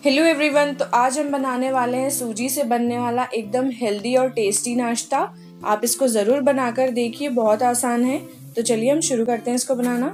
Hello everyone. तो आज हम बनाने वाले हैं सूजी से बनने वाला एकदम हेल्दी और टेस्टी नाश्ता। आप इसको ज़रूर बनाकर देखिए, बहुत आसान है। तो चलिए हम शुरू करते हैं इसको बनाना।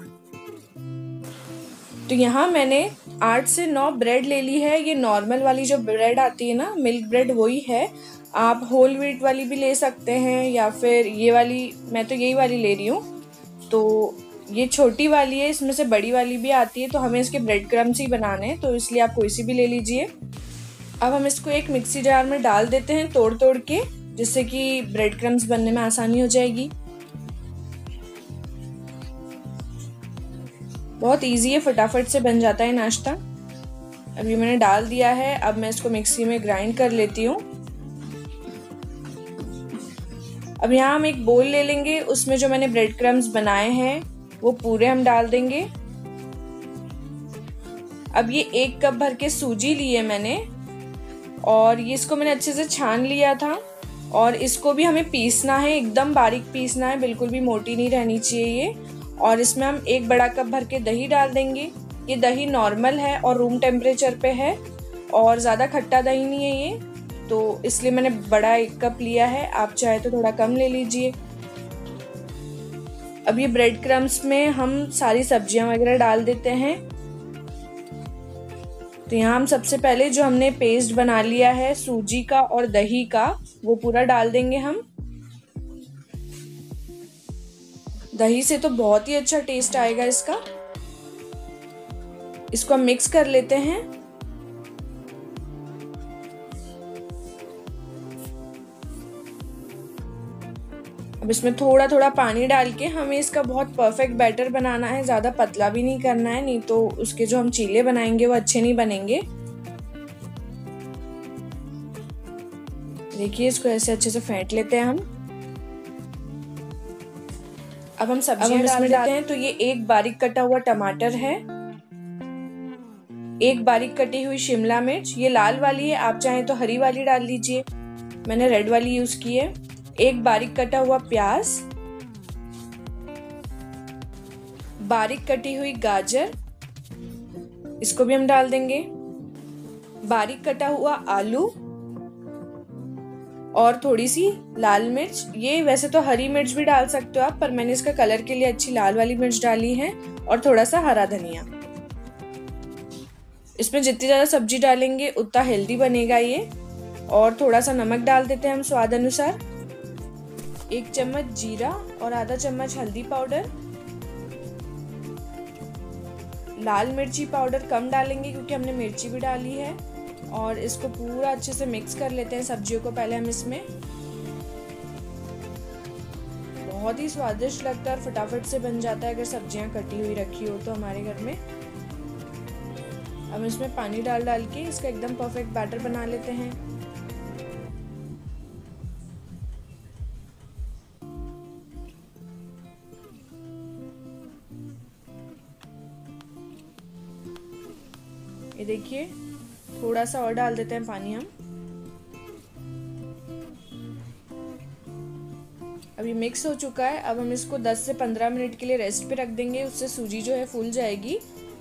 तो यहाँ मैंने 8 से 9 ब्रेड ले ली है। ये नॉर्मल वाली जो ब्रेड आती है ना, मिल्क ब्रेड, वही है। आप होल व्हीट वाली भी ले सकते हैं या फिर ये वाली, मैं तो यही वाली ले रही हूँ। तो ये छोटी वाली है, इसमें से बड़ी वाली भी आती है। तो हमें इसके ब्रेड क्रम्स ही बनाने हैं, तो इसलिए आप कोई सी भी ले लीजिए। अब हम इसको एक मिक्सी जार में डाल देते हैं तोड़ तोड़ के, जिससे कि ब्रेड क्रम्स बनने में आसानी हो जाएगी। बहुत इजी है, फटाफट से बन जाता है नाश्ता। अभी मैंने डाल दिया है। अब मैं इसको मिक्सी में ग्राइंड कर लेती हूँ। अब यहाँ हम एक बोल ले लेंगे, उसमें जो मैंने ब्रेड क्रम्स बनाए हैं वो पूरे हम डाल देंगे। अब ये 1 कप भर के सूजी लिए मैंने, और ये इसको मैंने अच्छे से छान लिया था। और इसको भी हमें पीसना है, एकदम बारीक पीसना है, बिल्कुल भी मोटी नहीं रहनी चाहिए ये। और इसमें हम 1 बड़ा कप भर के दही डाल देंगे। ये दही नॉर्मल है और रूम टेम्परेचर पे है, और ज़्यादा खट्टा दही नहीं है ये, तो इसलिए मैंने बड़ा 1 कप लिया है। आप चाहे तो थोड़ा कम ले लीजिए। अब ये ब्रेड क्रम्स में हम सारी सब्जियां वगैरह डाल देते हैं। तो यहाँ हम सबसे पहले जो हमने पेस्ट बना लिया है सूजी का और दही का, वो पूरा डाल देंगे हम। दही से तो बहुत ही अच्छा टेस्ट आएगा इसका। इसको हम मिक्स कर लेते हैं। अब इसमें थोड़ा थोड़ा पानी डाल के हमें इसका बहुत परफेक्ट बैटर बनाना है। ज़्यादा पतला भी नहीं करना है, नहीं तो उसके जो हम चीले बनाएंगे वो अच्छे नहीं बनेंगे। देखिए, इसको ऐसे अच्छे से फेंट लेते हैं हम। अब हम सब्जियां डाल देते हैं। तो ये 1 बारीक कटा हुआ टमाटर है, 1 बारीक कटी हुई शिमला मिर्च, ये लाल वाली है, आप चाहें तो हरी वाली डाल लीजिए, मैंने रेड वाली यूज की है। 1 बारीक कटा हुआ प्याज, बारीक कटी हुई गाजर, इसको भी हम डाल देंगे। बारीक कटा हुआ आलू और थोड़ी सी लाल मिर्च। ये वैसे तो हरी मिर्च भी डाल सकते हो आप, पर मैंने इसका कलर के लिए अच्छी लाल वाली मिर्च डाली है। और थोड़ा सा हरा धनिया। इसमें जितनी ज्यादा सब्जी डालेंगे उतना हेल्दी बनेगा ये। और थोड़ा सा नमक डाल देते हैं हम स्वाद अनुसार। 1 चम्मच जीरा और आधा चम्मच हल्दी पाउडर। लाल मिर्ची पाउडर कम डालेंगे क्योंकि हमने मिर्ची भी डाली है। और इसको पूरा अच्छे से मिक्स कर लेते हैं सब्जियों को पहले हम इसमें। बहुत ही स्वादिष्ट लगता है और फटाफट से बन जाता है अगर सब्जियां कटी हुई रखी हो तो हमारे घर में। अब इसमें पानी डाल डाल के इसका एकदम परफेक्ट बैटर बना लेते हैं। ये देखिए, थोड़ा सा और डाल देते हैं पानी हम। अभी मिक्स हो चुका है। अब हम इसको 10 से 15 मिनट के लिए रेस्ट पे रख देंगे, उससे सूजी जो है फूल जाएगी।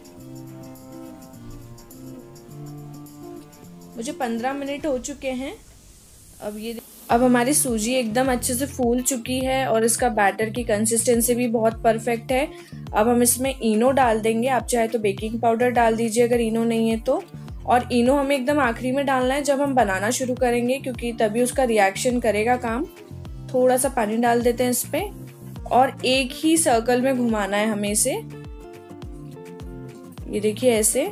मुझे 15 मिनट हो चुके हैं। अब हमारी सूजी एकदम अच्छे से फूल चुकी है और इसका बैटर की कंसिस्टेंसी भी बहुत परफेक्ट है। अब हम इसमें इनो डाल देंगे। आप चाहे तो बेकिंग पाउडर डाल दीजिए अगर इनो नहीं है तो। और इनो हमें एकदम आखिरी में डालना है जब हम बनाना शुरू करेंगे, क्योंकि तभी उसका रिएक्शन करेगा काम। थोड़ा सा पानी डाल देते हैं इस पे और एक ही सर्कल में घुमाना है हमें इसे। ये देखिए ऐसे।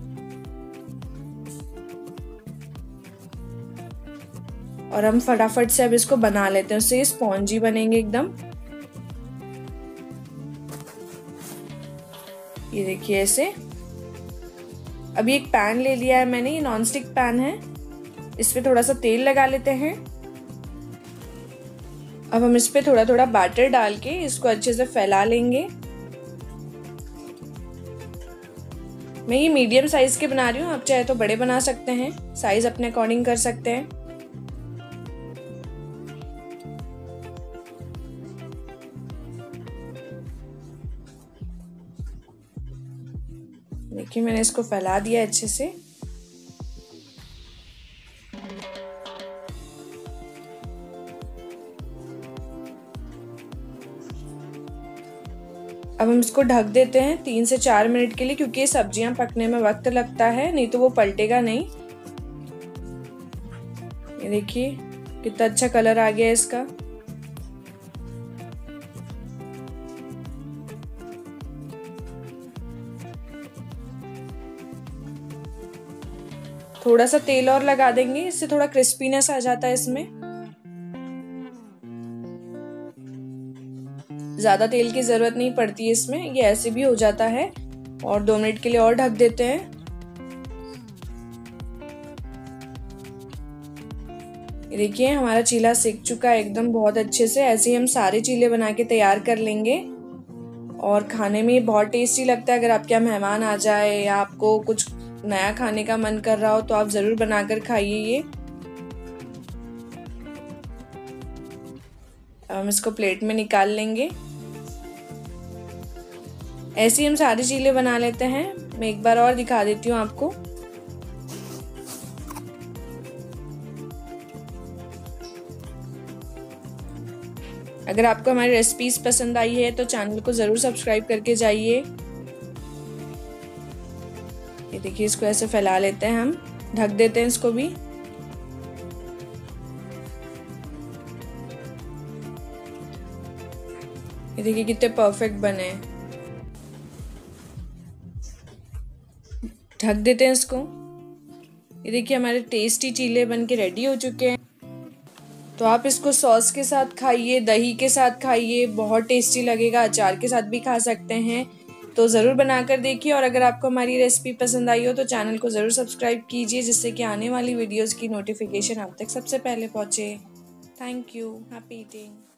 और हम फटाफट से अब इसको बना लेते हैं, उससे ये स्पॉन्जी बनेंगे एकदम। ये देखिए ऐसे। अभी एक पैन ले लिया है मैंने, ये नॉनस्टिक पैन है। इस पे थोड़ा सा तेल लगा लेते हैं। अब हम इस पे थोड़ा थोड़ा बैटर डाल के इसको अच्छे से फैला लेंगे। मैं ये मीडियम साइज के बना रही हूँ, आप चाहे तो बड़े बना सकते हैं, साइज अपने अकॉर्डिंग कर सकते हैं। देखिए मैंने इसको फैला दिया अच्छे से। अब हम इसको ढक देते हैं 3 से 4 मिनट के लिए, क्योंकि ये सब्जियां पकने में वक्त लगता है, नहीं तो वो पलटेगा नहीं। ये देखिए कितना अच्छा कलर आ गया है इसका। थोड़ा सा तेल और लगा देंगे, इससे थोड़ा क्रिस्पीनेस आ जाता है इसमें। ज्यादा तेल की जरूरत नहीं पड़ती है इसमें, ये ऐसे भी हो जाता है। और 2 मिनट के लिए और ढक देते हैं। ये देखिए हमारा चीला सिक चुका है एकदम बहुत अच्छे से। ऐसे ही हम सारे चीले बना के तैयार कर लेंगे और खाने में बहुत टेस्टी लगता है। अगर आपके यहाँ मेहमान आ जाए या आपको कुछ नया खाने का मन कर रहा हो तो आप जरूर बनाकर खाइए ये। अब हम इसको प्लेट में निकाल लेंगे। ऐसे ही हम सारे चीले बना लेते हैं। मैं एक बार और दिखा देती हूँ आपको। अगर आपको हमारी रेसिपीज पसंद आई है तो चैनल को जरूर सब्सक्राइब करके जाइए। ये देखिए इसको ऐसे फैला लेते हैं हम, ढक देते हैं इसको भी। ये देखिए कितने परफेक्ट बने हैं। ढक देते हैं इसको। ये देखिए हमारे टेस्टी चीले बन के रेडी हो चुके हैं। तो आप इसको सॉस के साथ खाइए, दही के साथ खाइए, बहुत टेस्टी लगेगा। अचार के साथ भी खा सकते हैं। तो ज़रूर बनाकर देखिए। और अगर आपको हमारी रेसिपी पसंद आई हो तो चैनल को ज़रूर सब्सक्राइब कीजिए, जिससे कि आने वाली वीडियोस की नोटिफिकेशन आप तक सबसे पहले पहुँचे। Thank you. Happy eating.